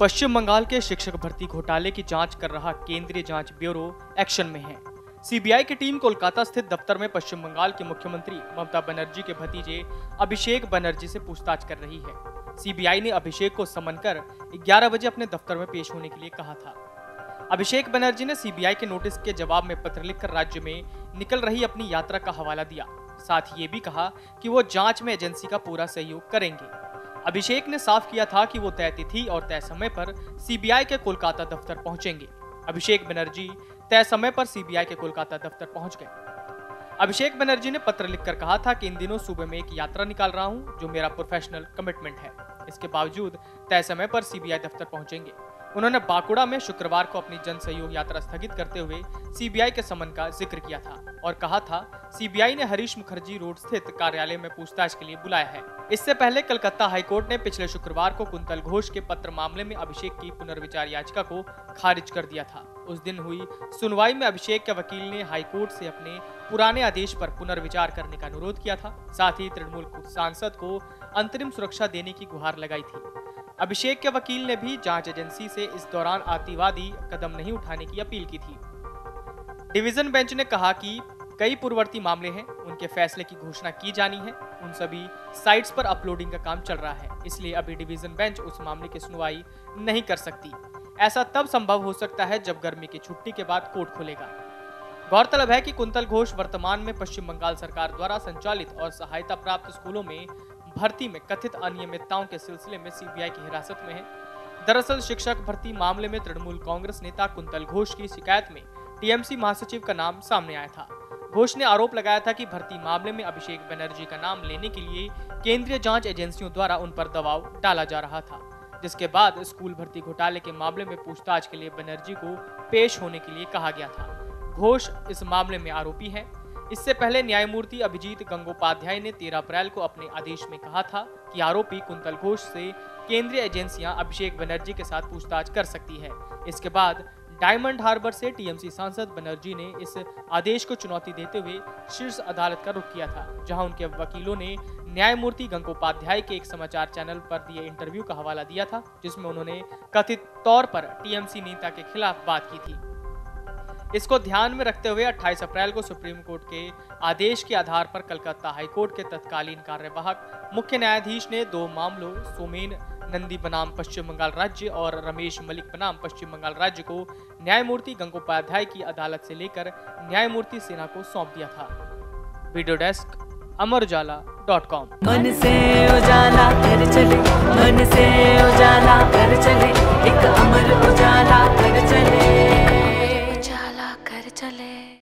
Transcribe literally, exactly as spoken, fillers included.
पश्चिम बंगाल के शिक्षक भर्ती घोटाले की जांच कर रहा केंद्रीय जांच ब्यूरो एक्शन में है। सीबीआई की टीम कोलकाता स्थित दफ्तर में पश्चिम बंगाल के मुख्यमंत्री ममता बनर्जी के भतीजे अभिषेक बनर्जी से पूछताछ कर रही है। सीबीआई ने अभिषेक को समन कर ग्यारह बजे अपने दफ्तर में पेश होने के लिए कहा था। अभिषेक बनर्जी ने सीबीआई के नोटिस के जवाब में पत्र लिखकर राज्य में निकल रही अपनी यात्रा का हवाला दिया। साथ ये भी कहा कि वो जांच में एजेंसी का पूरा सहयोग करेंगे। अभिषेक ने साफ किया था कि वो तय तिथि और तय समय पर सीबीआई के कोलकाता दफ्तर पहुंचेंगे। अभिषेक बनर्जी तय समय पर सीबीआई के कोलकाता दफ्तर पहुंच गए। अभिषेक बनर्जी ने पत्र लिखकर कहा था कि इन दिनों सुबह में एक यात्रा निकाल रहा हूं, जो मेरा प्रोफेशनल कमिटमेंट है। इसके बावजूद तय समय पर सीबीआई दफ्तर पहुंचेंगे। उन्होंने बांकुड़ा में शुक्रवार को अपनी जन सहयोग यात्रा स्थगित करते हुए सीबीआई के समन का जिक्र किया था और कहा था सीबीआई ने हरीश मुखर्जी रोड स्थित कार्यालय में पूछताछ के लिए बुलाया है। इससे पहले कलकत्ता हाईकोर्ट ने पिछले शुक्रवार को कुंतल घोष के पत्र मामले में अभिषेक की पुनर्विचार याचिका को खारिज कर दिया था। उस दिन हुई सुनवाई में अभिषेक के वकील ने हाईकोर्ट से अपने पुराने आदेश पर पुनर्विचार करने का अनुरोध किया था। साथ ही तृणमूल सांसद को अंतरिम सुरक्षा देने की गुहार लगाई थी। अभिषेक के वकील ने भी जांच एजेंसी से इस दौरान अतिवादी कदम नहीं उठाने की अपील की थी। डिवीजन बेंच ने कहा कि कई पूर्ववर्ती मामले हैं, उनके फैसले की घोषणा की जानी है। उन सभी साइट्स पर अपलोडिंग का काम चल रहा है, इसलिए अभी डिवीजन बेंच उस मामले की सुनवाई नहीं कर सकती। ऐसा तब संभव हो सकता है जब गर्मी की छुट्टी के बाद कोर्ट खुलेगा। गौरतलब है कि कुंतल घोष वर्तमान में पश्चिम बंगाल सरकार द्वारा संचालित और सहायता प्राप्त स्कूलों में भर्ती में कथित अनियमितताओं के सिलसिले में सीबीआई की हिरासत में है। दरअसल शिक्षक भर्ती मामले में तृणमूल कांग्रेस नेता कुंतल घोष की शिकायत में टीएमसी महासचिव का नाम सामने आया था। घोष ने आरोप लगाया था कि भर्ती मामले में अभिषेक बनर्जी का नाम लेने के लिए केंद्रीय जांच एजेंसियों द्वारा उन पर दबाव डाला जा रहा था, जिसके बाद स्कूल भर्ती घोटाले के मामले में पूछताछ के लिए बनर्जी को पेश होने के लिए कहा गया था। घोष इस मामले में आरोपी है। इससे पहले न्यायमूर्ति अभिजीत गंगोपाध्याय ने तेरह अप्रैल को अपने आदेश में कहा था कि आरोपी कुंतल घोष से केंद्रीय एजेंसियां अभिषेक बनर्जी के साथ पूछताछ कर सकती है। इसके बाद डायमंड हार्बर से टीएमसी सांसद बनर्जी ने इस आदेश को चुनौती देते हुए शीर्ष अदालत का रुख किया था, जहां उनके वकीलों ने न्यायमूर्ति गंगोपाध्याय के एक समाचार चैनल पर दिए इंटरव्यू का हवाला दिया था, जिसमें उन्होंने कथित तौर पर टीएमसी नेता के खिलाफ बात की थी। इसको ध्यान में रखते हुए अट्ठाईस अप्रैल को सुप्रीम कोर्ट के आदेश के आधार पर कलकत्ता हाईकोर्ट के तत्कालीन कार्यवाहक मुख्य न्यायाधीश ने दो मामलों सोमेन नंदी बनाम पश्चिम बंगाल राज्य और रमेश मलिक बनाम पश्चिम बंगाल राज्य को न्यायमूर्ति गंगोपाध्याय की अदालत से लेकर न्यायमूर्ति सिन्हा को सौंप दिया था। Video desk Amar Ujala dot com. मन से उजाला कर चले, मन से उजाला कर चले, एक अमर उजाला कर चले, उजाला कर चले।